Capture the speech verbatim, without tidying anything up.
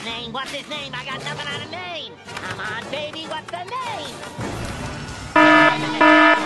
his name? What's his name? I got nothing on a name. Come on, baby, what's the name?